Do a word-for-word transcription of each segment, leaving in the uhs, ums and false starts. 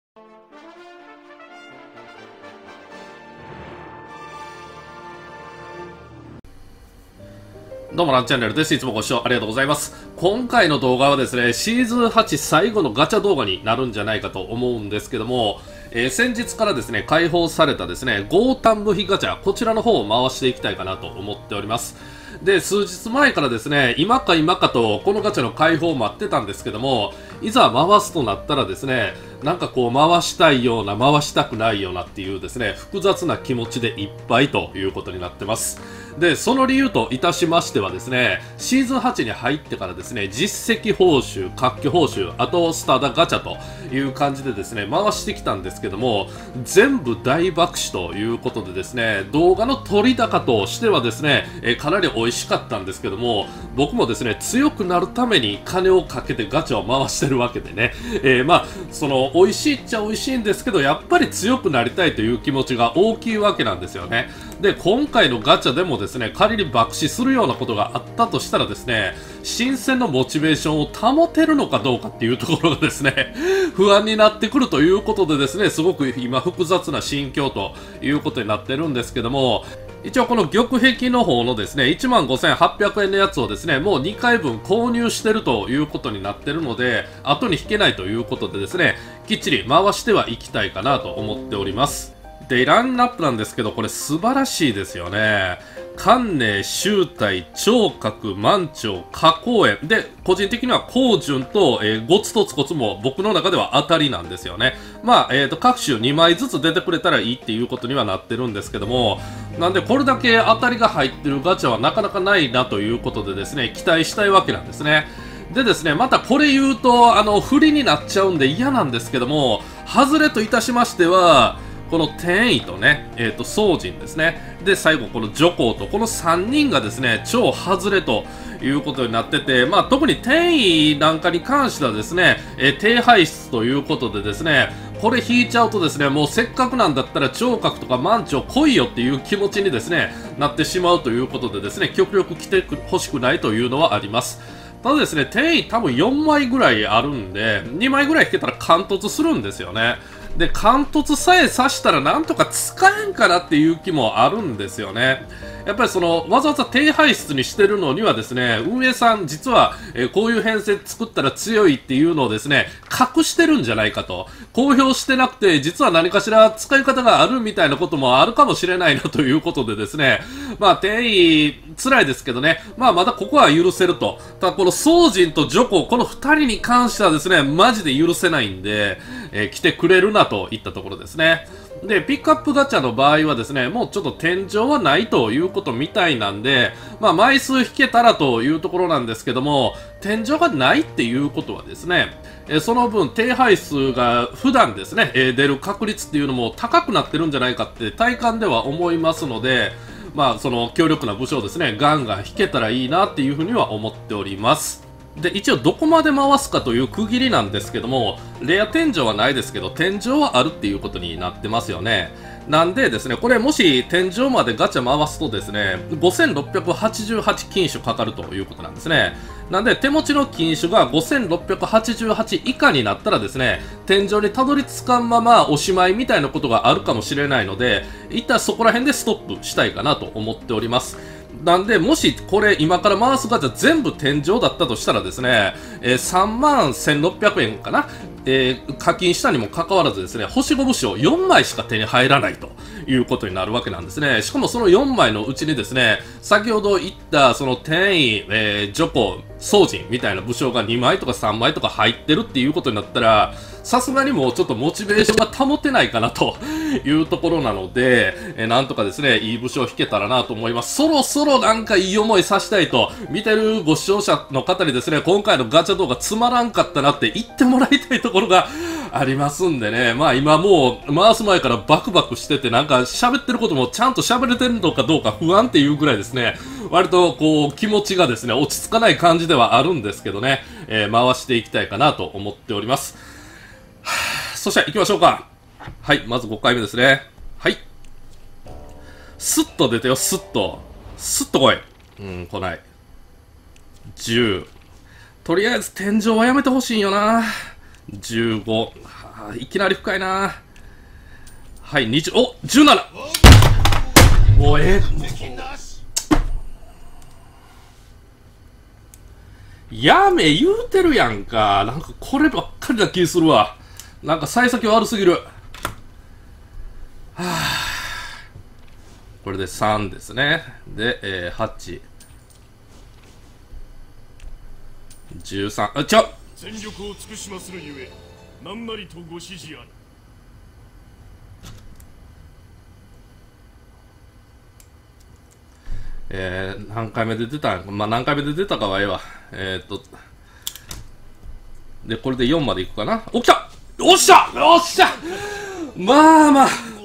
どうもランチャンネルです。いつもご視聴ありがとうございます。今回の動画はですね、シーズンはち最後のガチャ動画になるんじゃないかと思うんですけども、えー、先日からですね、開放されたですね、豪胆部費ガチャ、こちらの方を回していきたいかなと思っております。で、数日前からですね、今か今かとこのガチャの開放を待ってたんですけども、いざ回すとなったらですね、なんかこう回したいような、回したくないようなっていうですね、複雑な気持ちでいっぱいということになってます。で、その理由といたしましてはですね、シーズンはちに入ってからですね、実績報酬、活気報酬、あとスターダガチャという感じでですね、回してきたんですけども、全部大爆死ということでですね、動画の取り高としてはですね、えかなり美味しかったんですけども、僕もですね、強くなるために金をかけてガチャを回してるわけでね、えー、まあ、その、美味しいっちゃ美味しいんですけど、やっぱり強くなりたいという気持ちが大きいわけなんですよね。で、今回のガチャでもですね、仮に爆死するようなことがあったとしたらですね、新鮮のモチベーションを保てるのかどうかっていうところがですね、不安になってくるということでですね、すごく今複雑な心境ということになってるんですけども、一応この玉壁の方のですね、いちまんごせんはっぴゃくえんのやつをですね、もうにかいぶん購入してるということになってるので、後に引けないということでですね、きっちり回してはいきたいかなと思っております。で、ラインナップなんですけど、これ素晴らしいですよね。関寧、周体、聴覚、満潮、花公園。で、個人的には光順と、えー、ゴツとツコツも僕の中では当たりなんですよね。まあ、えっと、各種にまいずつ出てくれたらいいっていうことにはなってるんですけども、なんでこれだけ当たりが入ってるガチャはなかなかないなということでですね、期待したいわけなんですね。でですね、またこれ言うと、あの、不利になっちゃうんで嫌なんですけども、外れといたしましては、この天意とね、えっと、宗人ですね。で、最後この女皇と、このさんにんがですね、超外れということになってて、まあ、特に天意なんかに関してはですね、えー、低排出ということでですね、これ引いちゃうとですね、もうせっかくなんだったら聴覚とか満潮来いよっていう気持ちにですね、なってしまうということでですね、極力来てほしくないというのはあります。ただですね、天意多分よんまいぐらいあるんで、にまいぐらい引けたら貫突するんですよね。で、貫突さえ刺したらなんとか使えんかなっていう気もあるんですよね。やっぱりその、わざわざ低排出にしてるのにはですね、運営さん実は、えー、こういう編成作ったら強いっていうのをですね、隠してるんじゃないかと。公表してなくて、実は何かしら使い方があるみたいなこともあるかもしれないなということでですね、まあ、定位、辛いですけどね、まあ、まだここは許せると。ただ、この宗人と女皇、この二人に関してはですね、マジで許せないんで、えー、来てくれるなといったところですね。で、ピックアップガチャの場合はですね、もうちょっと天井はないということみたいなんで、まあ枚数引けたらというところなんですけども、天井がないっていうことはですね、えその分低排数が普段ですね、え出る確率っていうのも高くなってるんじゃないかって体感では思いますので、まあその強力な武将ですね、ガンガン引けたらいいなっていうふうには思っております。で、一応どこまで回すかという区切りなんですけども、レア天井はないですけど、天井はあるっていうことになってますよね。なんでですね、これもし天井までガチャ回すとですね、ごせんろっぴゃくはちじゅうはち金種かかるということなんですね。なんで手持ちの金種がごせんろっぴゃくはちじゅうはち以下になったらですね、天井にたどり着かんままおしまいみたいなことがあるかもしれないので、一旦そこら辺でストップしたいかなと思っております。なんで、もしこれ今から回すガチャ全部天井だったとしたらですね、えー、さんまんせんろっぴゃくえんかな、えー、課金したにもかかわらずですね、星ご武将よんまいしか手に入らないということになるわけなんですね。しかもそのよんまいのうちにですね、先ほど言ったその天意、えー、女皇、宗人みたいな武将がにまいとかさんまいとか入ってるっていうことになったら、さすがにもうちょっとモチベーションが保てないかなというところなので、えー、なんとかですね、いい武将を引けたらなと思います。そろそろなんかいい思いさしたいと、見てるご視聴者の方にですね、今回のガチャ動画つまらんかったなって言ってもらいたいところがありますんでね、まあ今もう回す前からバクバクしてて、なんか喋ってることもちゃんと喋れてるのかどうか不安っていうぐらいですね、割とこう気持ちがですね、落ち着かない感じではあるんですけどね、えー、回していきたいかなと思っております。はぁ、そしたら行きましょうか。はい、まずごかいめですね。はい。スッと出てよ、スッと。スッと来い。うん、来ない。じゅう。とりあえず天井はやめてほしいんよな。じゅうご。 あいきなり深いな。はい、にじゅう、おじゅうなな。もうええやめ言うてるやんか。なんかこればっかりな気するわ。なんか幸先悪すぎる。はあ、これでさんですね。で、えー、はち、じゅうさん、あ、ちょ全力を尽くしまするゆえ、何なりとご指示ある。 えー、何回目で出たんまあ、何回目で出たかはええわ。えー、っと、で、これでよんまでいくかな。お、来たおっしゃおっしゃまあまあ、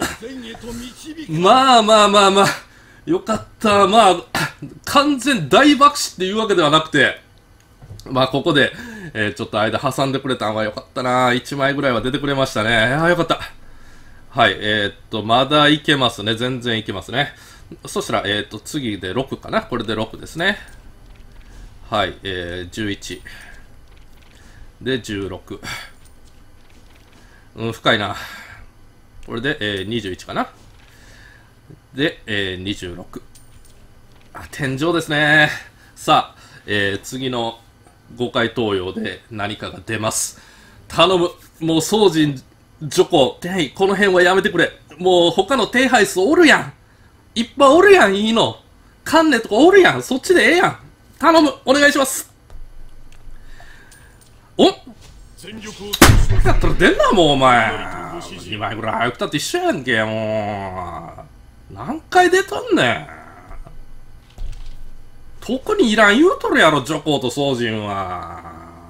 まあまあまあまあ、よかった。まあ、完全大爆死っていうわけではなくて、まあ、ここで、えー、ちょっと間挟んでくれたんはよかったな。いちまいぐらいは出てくれましたね。ああ、よかった。はい、えー、っと、まだいけますね。全然いけますね。そしたら、えー、っと、次でろくかな。これでろくですね。はい、えー、じゅういち。で、じゅうろく。うん、深いな。これで、えー、にじゅういちかな。で、えー、にじゅうろく。あ、天井ですね。さあ、えー、次のごかい投与で何かが出ます。頼む。もう、宗人、ジョコ、テイ、この辺はやめてくれ。もう、他の手配数おるやん。いっぱいおるやん、いいの。カンネとかおるやん。そっちでええやん。頼む。お願いします。お全力を尽くしますだったら出んな、もうお前。にまいぐらい早くたって一緒やんけ、もう。何回出とんねん。特にいらん言うとるやろ、ジョコと宗人は。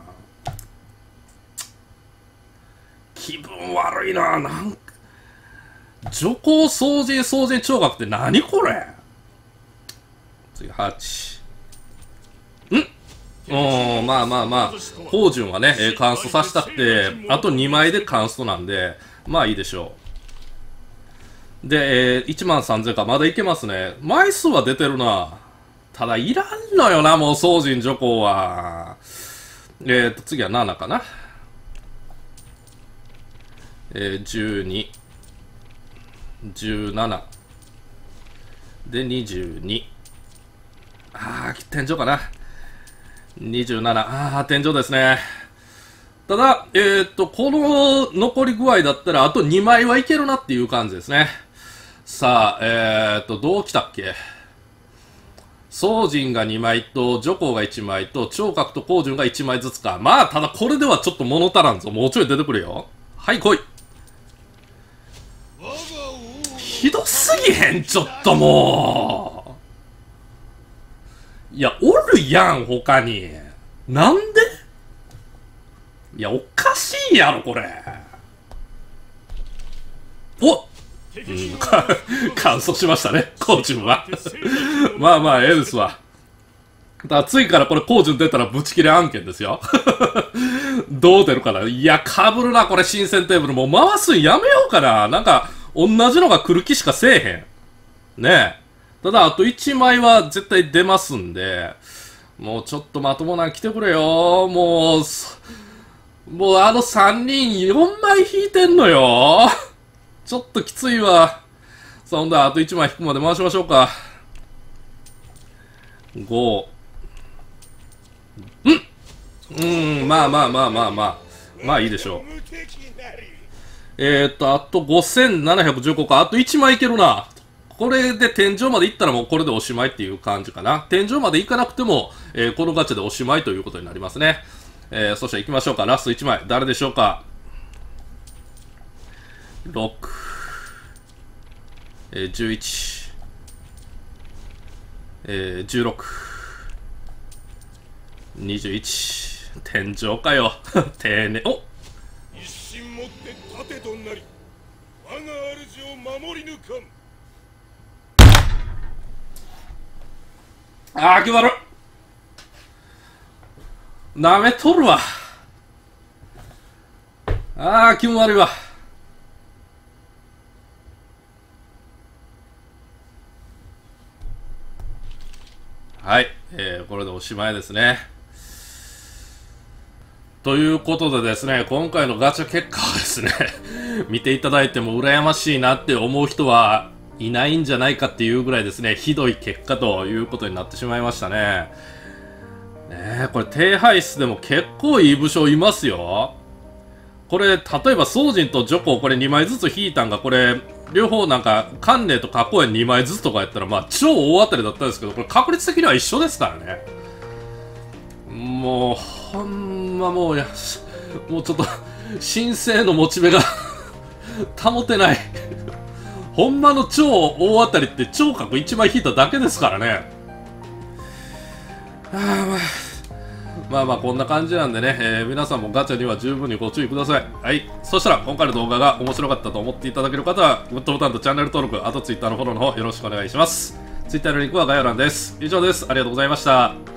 気分悪いな、なんか。ジョコ、宗人、宗人、聴覚って何これ。次、はち。んうん、まあまあまあ、芳順はね、えー、カンストさせたくて、あとにまいでカンストなんで、まあいいでしょう。で、えー、いちまんさんぜんか、まだいけますね。枚数は出てるな。ただ、いらんのよな、もう、宗人女皇は。えーと、次はななかな。えー、じゅうに、じゅうなな、で、にじゅうに。あー、天井かな。にじゅうなな、あー、天井ですね。ただ、えー、っと、この残り具合だったら、あとにまいはいけるなっていう感じですね。さあ、えー、っと、どうきたっけ。宗人がにまいと、女皇がいちまいと、聴覚と光順がいちまいずつか。まあ、ただこれではちょっと物足らんぞ。もうちょい出てくれよ。はい、来い。ひどすぎへん、ちょっともう。いや、おるやん、他に。なんでいや、おかしいやろ、これ。おうん、乾燥しましたね、コーチュンは。まあまあ、ええですわ。だから次からこれ、コーチュン出たらブチ切れ案件ですよ。どう出るかな。いや、かぶるな、これ、新鮮テーブル。もう回すんやめようかな。なんか、同じのが来る気しかせえへん。ねえ。ただ、あといちまいは絶対出ますんで、もうちょっとまともなん来てくれよ。もう、もうあのさんにんよんまい引いてんのよ。ちょっときついわ。さあ、ほんだ、あといちまい引くまで回しましょうか。ご。んうん、まあまあまあまあまあ。まあいいでしょう。えーっと、あとごせんななひゃくじゅうごか。あといちまいいけるな。これで天井まで行ったらもうこれでおしまいっていう感じかな。天井まで行かなくても、えー、このガチャでおしまいということになりますね。えー、そして行きましょうか。ラストいちまい。誰でしょうか。ろく。えー、じゅういち。えー、じゅうろく。にじゅういち。天井かよ。丁寧。お一心もって盾となり、我が主を守り抜かん。 あー、気悪っ。なめとるわ。あー、気も悪いわ。はい、えー、これでおしまいですね。 ということでですね、今回のガチャ結果はですね、見ていただいても羨ましいなって思う人はいないんじゃないかっていうぐらいですね、ひどい結果ということになってしまいましたね。ねえ、これ低配室でも結構いい武将いますよ。これ、例えば、宗人とジョコ、これにまいずつ引いたんが、これ、両方なんか、関連と加工園にまいずつとかやったら、まあ、超大当たりだったんですけど、これ確率的には一緒ですからね。もう、ほんまもうや、もうちょっと、神聖のモチベが保てない。ほんまの超大当たりって超角いちまい引いただけですからね。あーまあまあまあこんな感じなんでね、えー、皆さんもガチャには十分にご注意ください。はい。そしたら今回の動画が面白かったと思っていただける方は、グッドボタンとチャンネル登録、あと Twitter のフォローの方よろしくお願いします。Twitter のリンクは概要欄です。以上です。ありがとうございました。